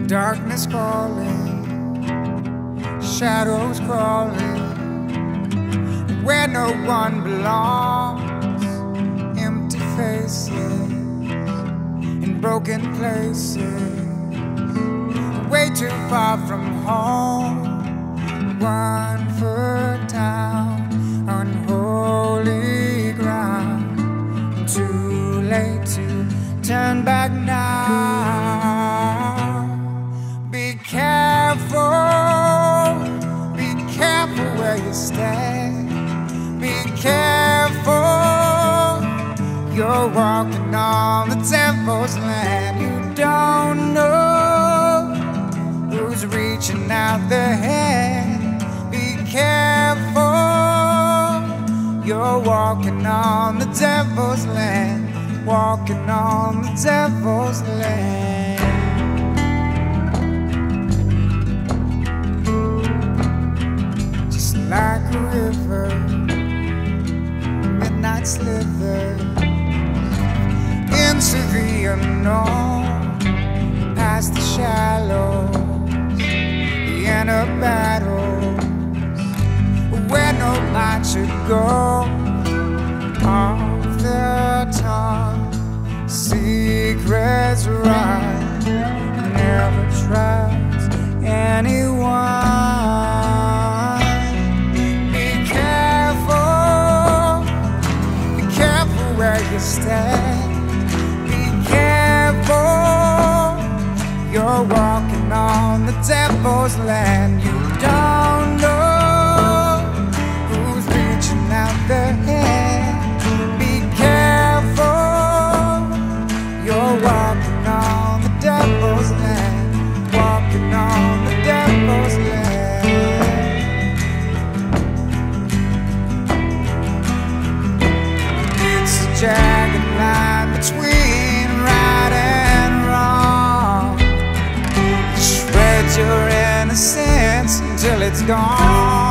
Darkness falling, shadows crawling, where no one belongs. Empty faces in broken places, way too far from home. One foot down, unholy ground. Too late to turn back now. Be careful where you stand. Be careful, you're walking on the devil's land. You don't know who's reaching out their hand. Be careful, you're walking on the devil's land. Walking on the devil's land. Just like a river, midnight slither into the unknown, past the shallows, the inner battles, where no light should go. Off the tongue, secrets run, never trust anyone. Be careful where you stand. Be careful, you're walking on the devil's land. You don't know who's reaching out their hand. Be careful, you're walking on the devil's land. Walking on the devil's land. It's a jagged line between right and wrong. Shred your innocence until it's gone.